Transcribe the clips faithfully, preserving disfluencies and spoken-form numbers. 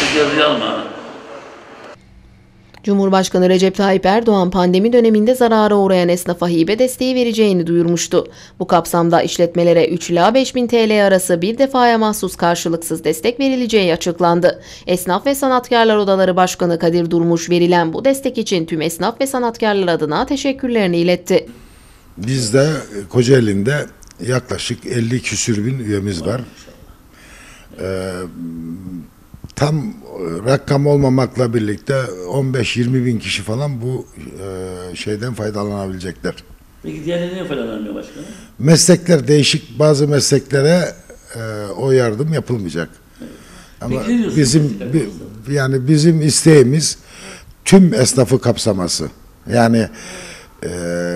yazıyı alma. Cumhurbaşkanı Recep Tayyip Erdoğan pandemi döneminde zarara uğrayan esnafa hibe desteği vereceğini duyurmuştu. Bu kapsamda işletmelere üç ila beş bin T L arası bir defaya mahsus karşılıksız destek verileceği açıklandı. Esnaf ve Sanatkarlar Odaları Başkanı Kadir Durmuş verilen bu destek için tüm esnaf ve sanatkarlar adına teşekkürlerini iletti. Bizde Kocaeli'nde yaklaşık elli küsür bin üyemiz var. Ee, tam rakam olmamakla birlikte on beş yirmi bin kişi falan bu e, şeyden faydalanabilecekler. Peki diğerleri niye faydalanmıyor başkanım? Meslekler değişik, bazı mesleklere e, o yardım yapılmayacak. Evet. Ama bizim bi, yani bizim isteğimiz tüm esnafı kapsaması. Yani e,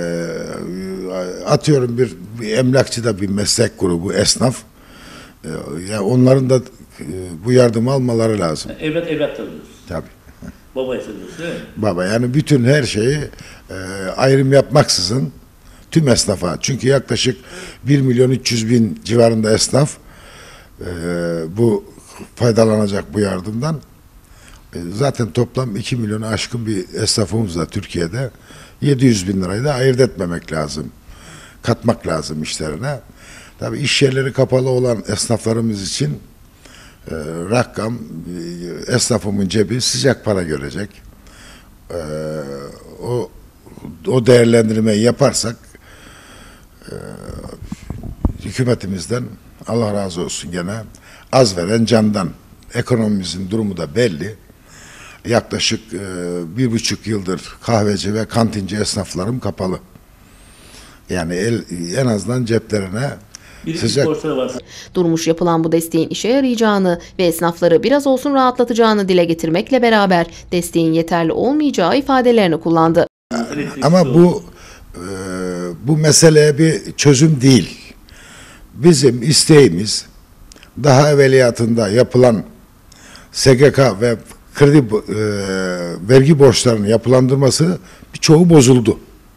atıyorum bir, bir emlakçıda bir meslek grubu esnaf, e, yani onların da e, bu yardımı almaları lazım. Evlat evlat tanıyoruz. Tabii. Baba tanıyoruz değil mi? Baba, yani bütün her şeyi e, ayrım yapmaksızın tüm esnafa, çünkü yaklaşık bir milyon üç yüz bin civarında esnaf e, bu faydalanacak bu yardımdan. E, zaten toplam iki milyonu aşkın bir esnafımız da Türkiye'de. yedi yüz bin lirayı da ayırt etmemek lazım. Katmak lazım işlerine. Tabii iş yerleri kapalı olan esnaflarımız için e, rakam, e, esnafımın cebi sıcak para görecek. E, o o değerlendirmeyi yaparsak e, hükümetimizden Allah razı olsun gene, az veren candan. Ekonomimizin durumu da belli. Yaklaşık e, bir buçuk yıldır kahveci ve kantinci esnaflarım kapalı. Yani el, en azından ceplerine sıcak. Durmuş yapılan bu desteğin işe yarayacağını ve esnafları biraz olsun rahatlatacağını dile getirmekle beraber desteğin yeterli olmayacağı ifadelerini kullandı. Ama bu e, bu meseleye bir çözüm değil. Bizim isteğimiz daha evveliyatında yapılan S G K ve kredi e, vergi borçlarının yapılandırması birçoğu bozuldu.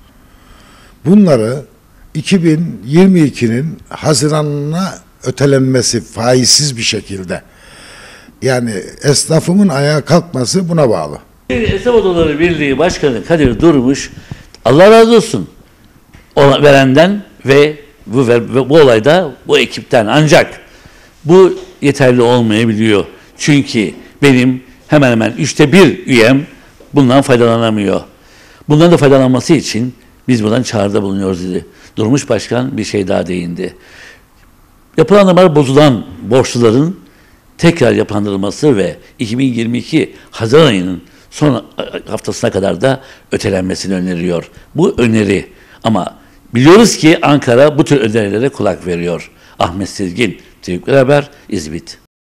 Bunları iki bin yirmi ikinin Haziran'ına ötelenmesi faizsiz bir şekilde, yani esnafımın ayağa kalkması buna bağlı. Esnaf Odaları Birliği Başkanı Kadir Durmuş, Allah razı olsun ona verenden ve bu, ve bu olayda bu ekipten, ancak bu yeterli olmayabiliyor. Çünkü benim hemen hemen üçte bir üyem bundan faydalanamıyor. Bundan da faydalanması için biz buradan çağrıda bulunuyoruz dedi. Durmuş Başkan bir şey daha değindi. Yapılandırmalar bozulan borçluların tekrar yapılandırılması ve iki bin yirmi iki Haziran ayının son haftasına kadar da ötelenmesini öneriyor. Bu öneri, ama biliyoruz ki Ankara bu tür önerilere kulak veriyor. Ahmet Sezgin, T V Haber, İzmit.